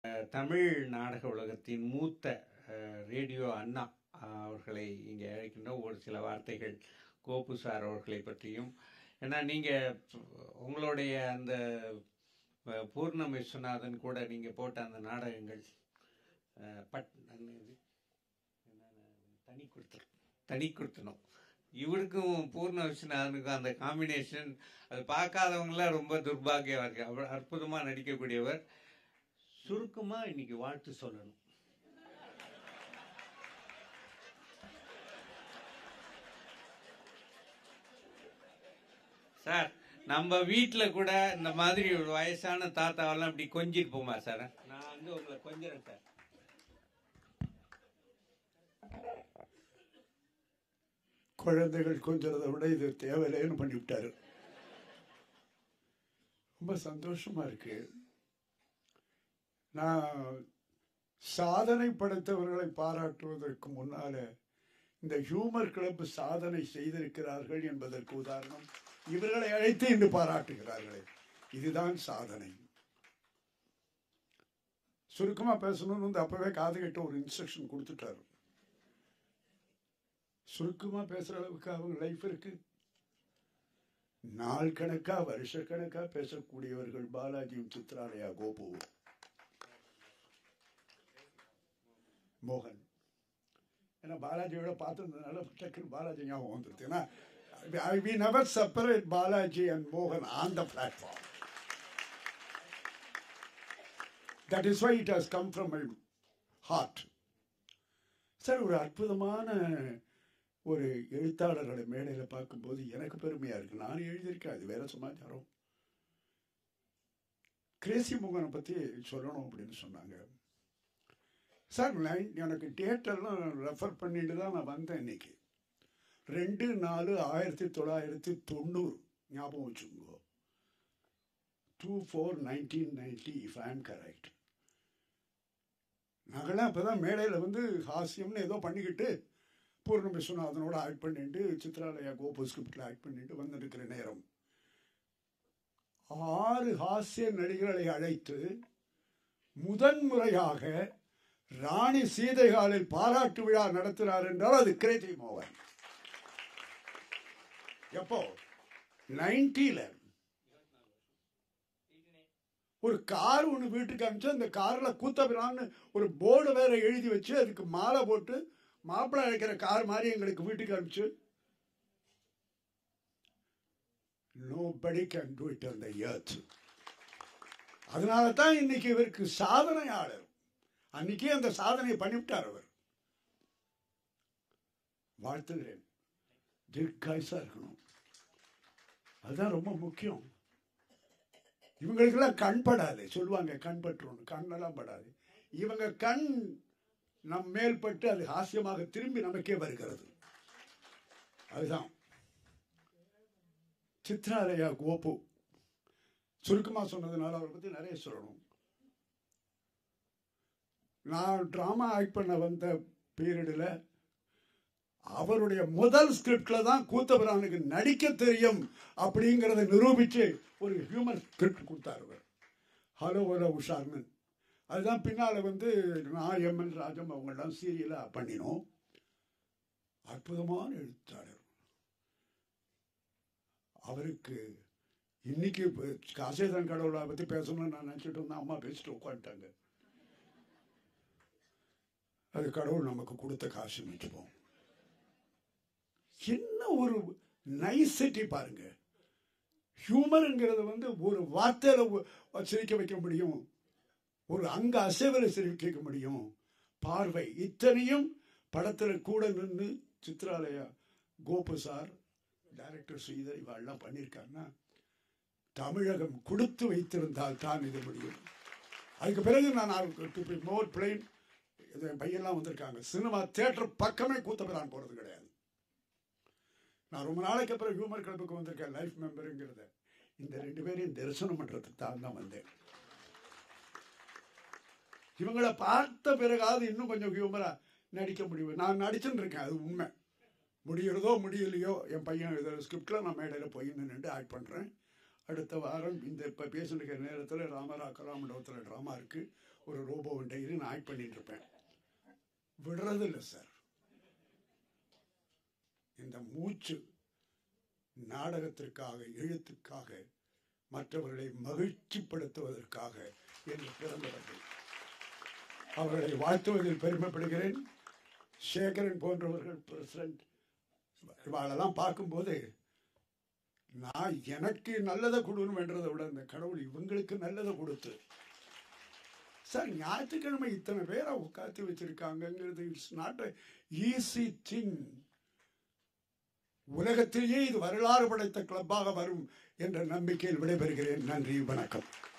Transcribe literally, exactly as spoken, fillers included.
தமிழ் நாடக உலகத்தின் மூத்த ரேடியோ அண்ணா அவர்களை இங்கே அழைக்கின்ற ஒரு சில வார்த்தைகள் கோபு சார் அவர்களை பற்றியும். ஏன்னா நீங்கள் உங்களுடைய அந்த பூர்ணம் விஸ்வநாதன் கூட நீங்கள் போட்ட அந்த நாடகங்கள் பட் தனி கொடுத்தணும் தனி கொடுத்தணும் இவருக்கும் பூர்ண விஸ்வநாதனுக்கும் அந்த காம்பினேஷன் அது பார்க்காதவங்களாம் ரொம்ப துர்பாகியம் இருக்கு. அவர் அற்புதமாக நடிக்கக்கூடியவர். சுருக்கமாக இன்னைக்கு வாழ்த்து சொல்லணும். சார், நம்ம வீட்டில் கூட இந்த மாதிரி ஒரு வயசான தாத்தாவெல்லாம் இப்படி கொஞ்சிட்டு போமா சார்? நான் வந்து உங்களை கொஞ்சிறேன் சார். குழந்தைகள் கொஞ்சறதை விட இது தேவையில்லைன்னு பண்ணிவிட்டாரு. ரொம்ப சந்தோஷமா இருக்கு. நான் சாதனை படைத்தவர்களை பாராட்டுவதற்கு முன்னால இந்த ஹியூமர் கிளப் சாதனை செய்திருக்கிறார்கள் என்பதற்கு உதாரணம் இவர்களை அழைத்து இன்று பாராட்டுகிறார்களே, இதுதான் சாதனை. சுருக்கமா பேசணும்னு வந்து அப்பவே காது கேட்ட ஒரு இன்ஸ்ட்ரக்ஷன் கொடுத்துட்டாரு. சுருக்கமா பேசுற அளவுக்கு அவங்க லைஃப் இருக்கு. நாள் கணக்கா வருஷ கணக்கா பேசக்கூடியவர்கள் பாலாஜியும் சித்ராலயா கோபுவும் மோகன். ஏன்னா பாலாஜியோட பார்த்ததுனால டக்குன்னு பாலாஜி ஞாபகம் வந்துருது. ஏன்னா we never separate Balaji and Mohan on the platform. That is why it has come from my heart. Sir, ஒரு அற்புதமான ஒரு எழுத்தாளர்களை மேடையில் பார்க்கும்போது எனக்கு பெருமையா இருக்கு. நான் எழுதியிருக்கேன், அது வேற சமாச்சாரம். கிரேசி மோகனை பத்தி சொல்லணும் அப்படின்னு சொன்னாங்க சார். எனக்கு டேட்டெல்லாம் ரெஃபர் பண்ணிட்டு தான் நான் வந்தேன். இன்னைக்கு ரெண்டு நாலு ஆயிரத்தி தொள்ளாயிரத்தி தொண்ணூறு ஞாபகம் வச்சுக்கோ. Two four nineteen ninety if I am correct. நாங்களாம் இப்போதான் மேடையில் வந்து ஹாஸ்யம்னு ஏதோ பண்ணிக்கிட்டு பூர்ண விஸ்வநாதனோட ஆக்ட் பண்ணிட்டு சித்ராலயா கோபு ஸ்கிரிப்டில் ஆக்ட் பண்ணிட்டு வந்துருக்கிற நேரம் ஆறு ஹாஸ்ய நடிகர்களை அழைத்து முதன் முறையாக ராணி சீதைகாலில் பாராட்டு விழா நடத்தினார் என்றால் அது கிரேசி மோகன். எப்போ? நைன்டில ஒரு கார் ஒன்று வீட்டுக்கு அனுப்பிச்சு அந்த கார்ல கூத்தபிரான்னு ஒரு போர்டு வேற எழுதி வச்சு அதுக்கு மாலை போட்டு மாப்பிள்ளை அழைக்கிற கார் மாதிரி எங்களுக்கு வீட்டுக்கு அனுப்பிச்சு. Nobody can do it on the earth. அதனால தான் இன்னைக்கு இவருக்கு சாதனையாளர். அன்னைக்கே அந்த சாதனையை பண்ணிவிட்டார் அவர். வாழ்த்துகிறேன். தீர்க்காயுசா இருக்கணும், அதுதான் ரொம்ப முக்கியம். இவங்களுக்கெல்லாம் கண் படாது சொல்லுவாங்க, கண் பற்றணும். கண்ணெல்லாம் படாது. இவங்க கண் நம் மேல் பட்டு அது ஹாஸ்யமாக திரும்பி நமக்கே வருகிறது. அதுதான் சித்ராலயா கோபு. சுருக்கமா சொன்னதுனால அவரை பத்தி நிறைய சொல்லணும். நான் டிராமா ஆக்ட் பண்ண வந்த பீரியடில் அவருடைய முதல் ஸ்கிரிப்ட்ல தான் கூத்தபிரானுக்கு நடிக்க தெரியும் அப்படிங்கிறத நிரூபிச்சு ஒரு ஹியூமர் ஸ்கிரிப்ட் கொடுத்தார் அவர். Hello hello உஷார்மன். அதுதான் பின்னால வந்து நான் எம் என் ராஜம் அவங்கெல்லாம் சீரியலா பண்ணினோம். அற்புதமான எழுத்தாளர். அவருக்கு இன்னைக்கு காசேதான் கடவுளை பத்தி பேசணும்னு நான் நினைச்சிட்டு இருந்தேன். அம்மா பேசிட்டு உட்காந்துட்டாங்க. அது கடவுள் நமக்கு கொடுத்த காசுன்னு வச்சுப்போம். என்ன ஒரு நைசிட்டி பாருங்க. ஹியூமருங்கிறது வந்து ஒரு வார்த்தையில சிரிக்க வைக்க முடியும், ஒரு அங்க அசைவில் சிரிக்க முடியும். பார்வை இத்தனையும் படத்துல கூட நின்று சித்ராலயா கோபு சார், டைரக்டர் ஸ்ரீதர் இவெல்லாம் பண்ணியிருக்காங்கன்னா தமிழகம் கொடுத்து வைத்திருந்தால் தான் இது முடியும். அதுக்கு பிறகு நான் மோர் பிளைன் பையெல்லாம் வந்திருக்காங்க. சினிமா தியேட்டர் பக்கமே கூத்தபிரான் போறது கிடையாது. நான் ரொம்ப நாளைக்கு அப்புறம் ஹியூமர் கிளப்புக்கு வந்திருக்கேன் லைஃப் மெம்பருங்கிறத. இந்த ரெண்டு பேரையும் தரிசனம் பண்றதுக்கு தான் தான் வந்தேன். இவங்களை பார்த்த பிறகாவது இன்னும் கொஞ்சம் ஹியூமரா நடிக்க முடியும். நான் நடிச்சுன்னு இருக்கேன், அது உண்மை. முடிகிறதோ முடியலையோ என் பையன் எழுதுற ஸ்கிரிப்ட்ல நான் மேடையில் போய் நின்று ஆக்ட் பண்றேன். அடுத்த வாரம் இந்த இப்போ பேசிட்டு நேரத்தில் ராமரா கலாமண்டபத்தில் ட்ராமா இருக்குது. ஒரு ரோபோ டெய்லி நான் ஆக்ட் பண்ணிட்டு இருப்பேன். விடுறதில்லை சார். இந்த மூச்சு நாடகத்திற்காக, எழுத்துக்காக, மற்றவர்களை மகிழ்ச்சிப்படுத்துவதற்காக என்று பிறந்தவர்கள். அவர்களை வாழ்த்துவதில் பெருமைப்படுகிறேன். சேகரன் போன்றவர்கள் பிரசிடண்ட் இவாளெல்லாம் பார்க்கும்போது நான் எனக்கு நல்லதை கொடுன்னு வேண்டதை விட இந்த கடவுள் இவங்களுக்கு நல்லதை கொடுத்து சார் ஞாயிற்றுக்கிழமை இத்தனை பேரை உட்காந்து வச்சிருக்காங்கிறது it's not a easy thing. உலகத்திலேயே இது வரலாறு படைத்த கிளப்பாக வரும் என்ற நம்பிக்கையில் விடைபெறுகிறேன். நன்றி, வணக்கம்.